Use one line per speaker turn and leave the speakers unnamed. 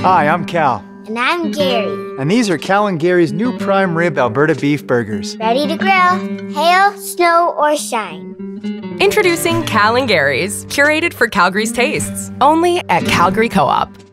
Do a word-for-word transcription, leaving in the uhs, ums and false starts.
Hi, I'm Cal.
And I'm Gary.
And these are Cal and Gary's new prime rib Alberta beef burgers.
Ready to grill, hail, snow, or shine.
Introducing Cal and Gary's, curated for Calgary's tastes, only at Calgary Co-op.